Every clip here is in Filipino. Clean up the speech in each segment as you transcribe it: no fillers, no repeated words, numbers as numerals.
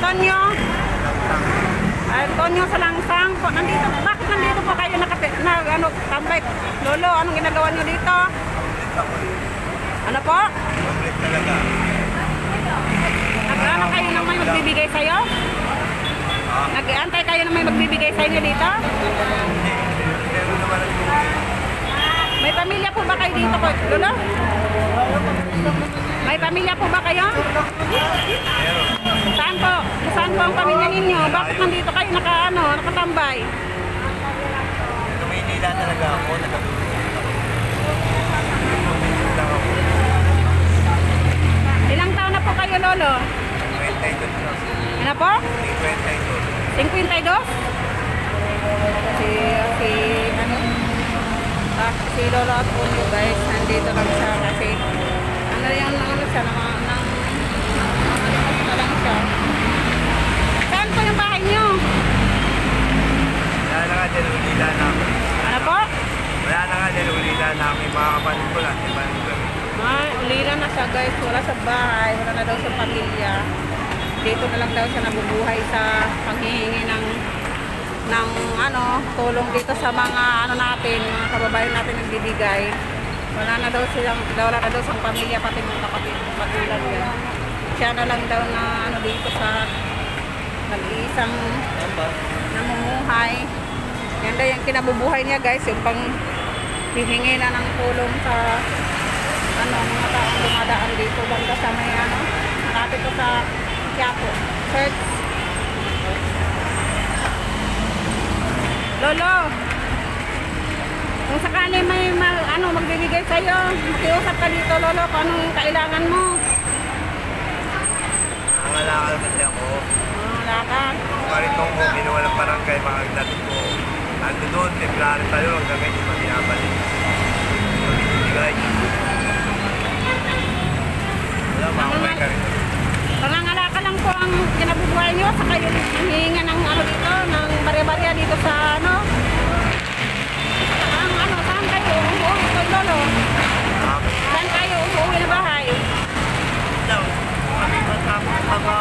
Antonio? Antonio sa Langsang po. Bakit nandito po kayo tambay? Lolo, anong ginagawa nyo dito? Ano po? Nag-ano kayo na may magbibigay sa'yo? Nag-aantay kayo na may magbibigay sa inyo dito? May pamilya po ba kayo dito po, Lolo? May pamilya po ba kayo? Saan po? Saan po ang pamilya ninyo? Bakit nandito kayo nakatambay? Tuminila talaga ako, Ilang taon na po kayo, Lolo? 22. Ano po? 52. 52? Si Lolo at Punyo, guys, nandito lang siya kasi siya lang siya. Saan po yung bahay nyo? Wala na nga dyan, ulila na ako. Ano po? Wala na nga dyan, ulila na ako. Yung mga kapatid ko lang, Ay, ulila na siya, guys. Wala sa bahay, wala na daw sa pamilya. Dito na lang daw siya nabubuhay sa panghihingi ng tulong dito sa mga natin, mga kababayan natin nagbibigay. Wala na daw sa pamilya, pati mga kapatid, magulang niya. Siya na lang daw na dito sa nag-iisang namumuhay. Yan daw yung kinabubuhay niya, guys, yung pang hihingi na ng tulong sa mga taong dumadaan dito banda sa may malapit ko sa Quiapo Church. Lolo, kung sakali may magbibigay sa'yo, makiusap ka dito, Lolo, kung anong kailangan mo. Nangalakal kasi ako. Nangalakal? Maritong ko, ginawa ng barangay, mga agdating ko. Ando doon, templari tayo, hanggang ngayon yung maginabalik. Magbibigay. Wala, makakabay ka rin. Pangangalakal lang po ang kinabubuhay nyo, saka yung hihinga ng dito, ng barya-barya dito sa saan kayo umuwi ko, Lolo? Saan kayo umuwi na bahay? Kami matapos mga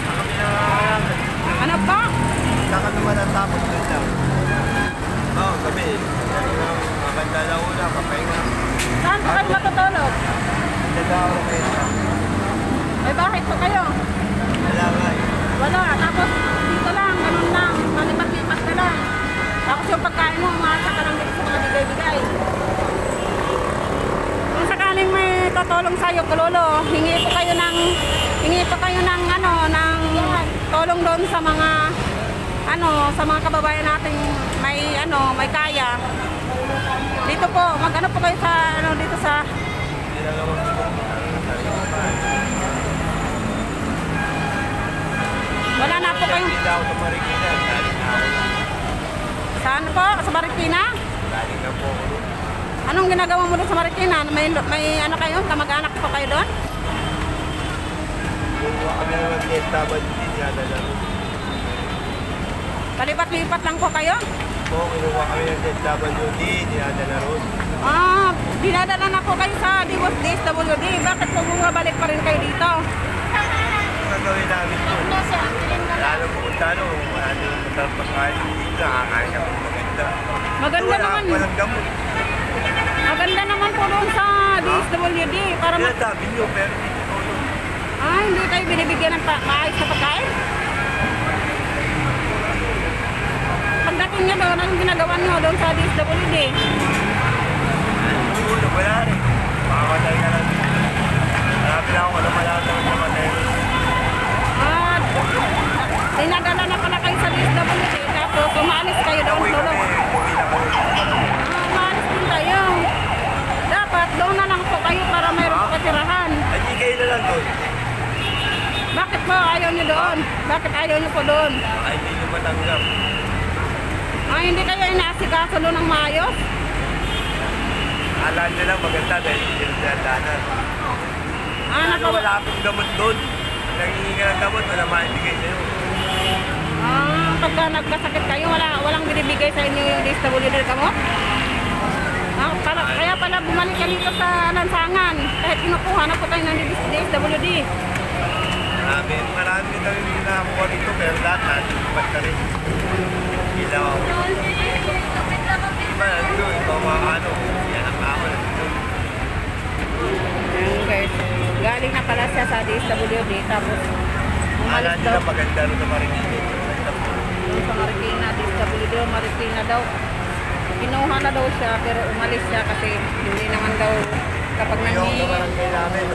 ano po? saka naman ang tapos doon lang. Oo, gabi. Maganda na una, kapahinga. Saan po kayo matutulog? Nagkakaroon kayo na. May bahay po kayo? Wala nga eh. Wala, tapos dito lang, ganun lang, malipat-lipat na lang. Tapos yung pagkain mo, umasa ka lang dito sa mga bigay-bigay. Kung sakaling may tutulong sa'yo, Lolo, hingi po kayo ng tulong doon sa mga kababayan natin may kaya. Dito po, mag-ano po kayo sa dito sa wala na po kayo. Saan po? Sa Marikina? Anong ginagawa mo doon sa Marikina? May kayo? Kamag-anak po kayo doon? Kami naman tinataban din yata na rin. Palipat-lipat lang po kayo? Oo, kinuha kami ng DSWD, dinadala ron. Dinadala na po kayo sa DSWD. Bakit po bumabalik pa rin kayo dito? Ang gawin namin po. Wala nang pupunta, wala nang masarap na kain. Dito, nakakain kami maganda. Maganda naman. Walang gamot. Maganda naman po doon sa DSWD. Dinatabi nyo, pero dito po. Hindi kayo binibigyan ng maayos na pagkain? Pagdating nyo doon, anong ginagawa nyo doon sa DSWD? Wala rin. Makamatay na lang. Marami na ako, malaman naman namatay. Dinadala na pala kayo sa DSWD, tapos umaalis kayo doon. Umaalis din kayo. Dapat doon na lang po kayo para mayroon po katirahan. Hindi kayo na lang doon. Bakit po ayaw nyo doon? Bakit ayaw nyo po doon? Ay, hindi nyo matanggap. Hindi kayo inaasikaso doon ng maayos? Alam nyo lang maganda dahil hindi nyo tinatanan. Wala akong gamot doon. Nangihinga ng gamot, wala maibigay sa'yo. Pagka nagkasakit kayo, walang binibigay sa inyo yung DSWD gamot? Kaya pala bumalik ka dito sa Lansangan. Kahit kinukuha na po tayo ng DSWD. Marami na rin nakakuha dito, pero lahat natipat na rin. Ilaw ako. Iba na dito, ito mga ano, yan ang ako na dito. Ayan guys, galing na pala siya sa DSWD, tapos Ala umalis nila daw. maganda rin na marinigin. Doon sa Marikina, DSWD, Marikina daw. Kinuha na daw siya, pero umalis siya kasi hindi naman daw kapag Yung nangihingi. barangay namin,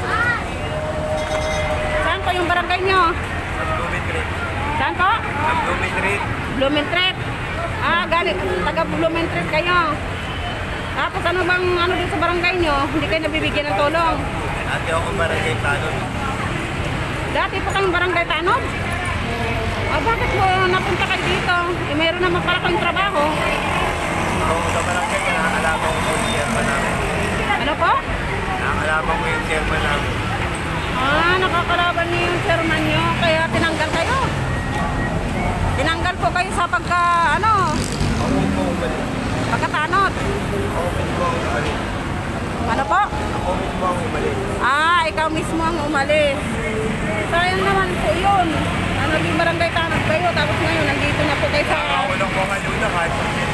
Saan po yung barangay nyo? ang Blumentritt. Saan po? Ang Blumentritt. Blumentritt. Ah, galing, taga Blumentritt kayo. Tapos ano bang ano dito sa barangay nyo? Hindi kayo nabibigyan ng tulong. Ate ako barangay Tanon. Dati po kayong barangay Tanod? Ah, bakit po napunta kayo dito? Eh, meron naman pala kayong trabaho. Kung sa barangay, nakakalaman ko yung chairman namin. Ano po? Nakakalaman ko yung chairman namin. Ah, nakakalaban niyo yung chairman nyo, kaya tinanggal kayo. Tinanggal po kayo sa pagka, ano, Ako mismo umalis. pagkatanod. Ako mismo ang umalis. Ano po? Ako mismo ang umalis. Ah, ikaw mismo ang umalis. Sayang naman po yun. Naging barangay Tanod kayo, tapos ngayon nandito na po kayo sa... Nakakulong ko kayo na kahit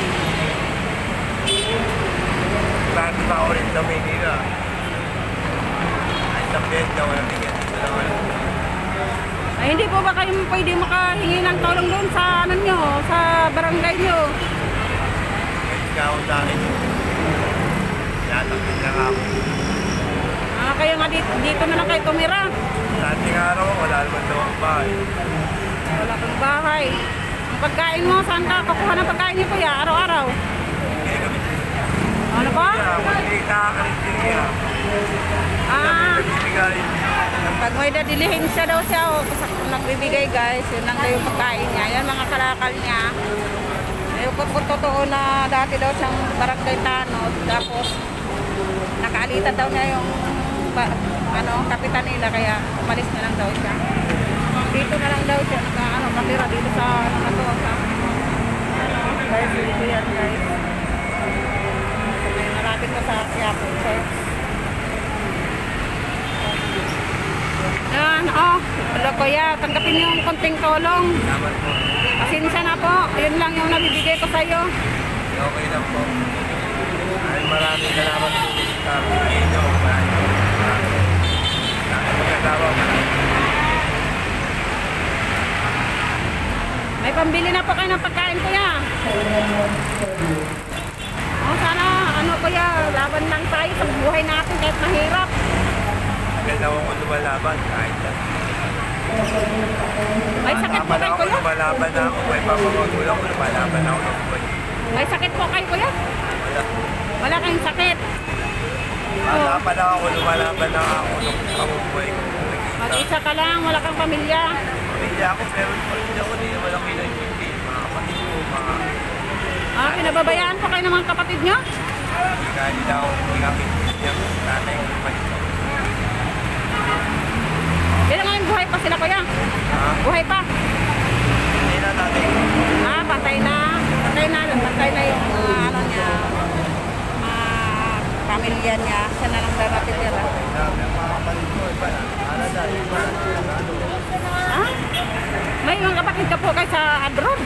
Bakit ba ako rin sa Maynila? Ay, sa Fiesta, walang bigyan. Ay, hindi po ba kayo pwede makahingi ng tulong doon sa ano nyo, sa barangay nyo? Kasi ako sa akin. Natapit lang ako. Ah, kaya nga dito na lang kayo tumira. Sa ating araw, wala naman daw ang bahay. Wala kang bahay. Ang pagkain mo, saan ka kukuha ng pagkain niyo kuya, araw-araw? Hindi kami. Ano po? Hindi nakakalit din niya. Ah, Bibigay. pag may dadilihin siya daw siya, o nagbibigay guys, yun lang daw yung pagkain niya. Yan mga kalakal niya. Ayun ko totoo na dati daw siyang barangay Tanod, tapos nakaalita daw niya yung kapitan nila, kaya umalis na lang daw siya. Dito na lang daw siya, katira dito sa guys, dito yan guys. Malapit na sa Quiapo Church. Yan, hello kuya, tanggapin niyo yung konting tulong. Salamat po. Pasensya na po, yun lang yung nabibigay ko sa'yo. Okay lang po. Ay, maraming salamat po sa bigay nyo. May pambili na po kayo ng pagkain kuya. Sana kuya, laban lang tayo sa buhay natin kahit mahirap. Ganda ko lumalaban kahit lang. May sakit po kayo kuya? Lumalaban na ako. May papamagulang ko, lumalaban ako ng buhay. May sakit po kayo kuya? Wala. Wala kayong sakit. Lumalaban na ako, lumalaban na ako ng pamumuhay ko. Mag-isa ka lang, wala kang pamilya. Pamilya ako, pero pamilya ko din naman ako inaintindi. Mga kapatid ko, mga... Pinababayaan po kayo ng mga kapatid nyo? Kahit na ako, hindi kami yung tatay ko pa dito. Kailan ngayon buhay pa sila kuya? Ha? Buhay pa? Hindi na tatay ko. Patay na. Patay na yung niya, pamilya niya. Siya na lang daw natitira. Mga kapatid ko, iba na. Alala, iba na. May mga kapatid ka po kayo sa abroad?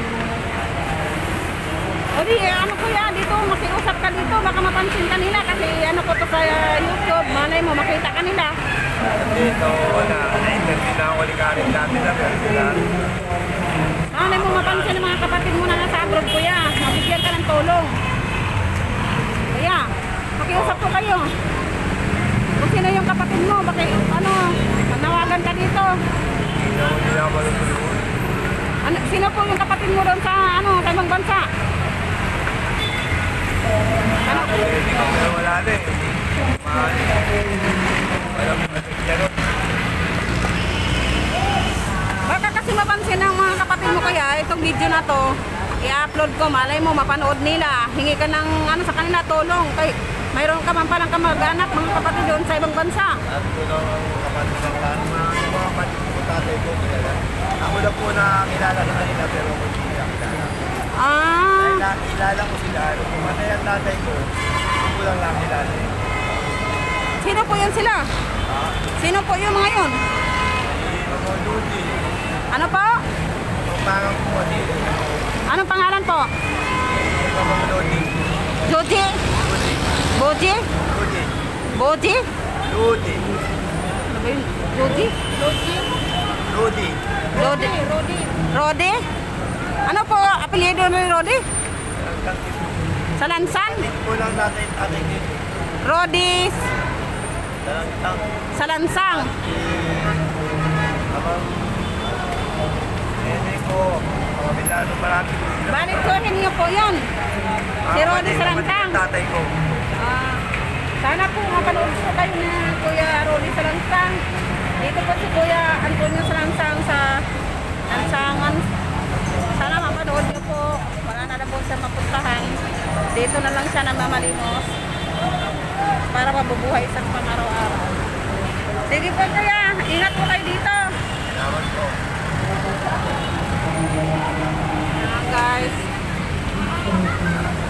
O di, kuya, dito, makiusap ka dito, baka mapansin ka nila kasi ko to sa YouTube, malay mo, makita ka nila. Dito, wala. Na-interview na ako ni Karen dati na, pero sila. Malay mo, mapansin ng mga kapatid mo na nasa abroad, kuya. Mabigyan ka ng tulong. Kuya, makiusap po kayo. Kung sino yung kapatid mo, baka manawagan ka dito. Hindi na ako malutulungan. Sino po yung kapatid mo doon sa sa ibang bansa? Hindi ko pero wala na eh. Walang ganun. Baka kasi mapansin ng mga kapatid mo kaya itong video na to, i-upload ko, malay mo, mapanood nila. Hingi ka ng sa kanila tulong. Kay, mayroon ka man palang kamag-anak, mga kapatid doon sa ibang bansa. At ko lang ang kapatid ng tanong mga kapatid ko, tatay ko, kilala. Ako lang po nakakilala sa kanila pero ako hindi nakilala. Dahil nakilala ko sila, kung matay ang tatay ko, ako lang nakilala eh. Sino po yun sila? Sino po yung mga yun? po, Ludi. Ano po? Parang po, dito. Anong pangalan po? Ludi. Joji? Ludi. Boji? Ludi. Boji? Ludi. Ano ba yun? Joji? Ludi. Rodi? Rodi? Ano po apelyido ni Rodi? Salansan? Dito po lang natin ating dito. Rodis? Talagang Salansang? abang hindi po. Milano marami po sila. Balik ko niyo po yun. Si Rodi Salansang. Tatay ko. Ah, sana po mapanood po kayo ni Kuya Rodi Salansang. Dito po si Kuya Antonio Salansang sa Lansangan. Sana mapanood niyo po. Wala na po siya mapuntahan. Dito na lang siya namamalimos para mabubuhay sa pang-araw-araw. Sige po Kuya, ingat po kayo dito. Salamat po. Ayan guys.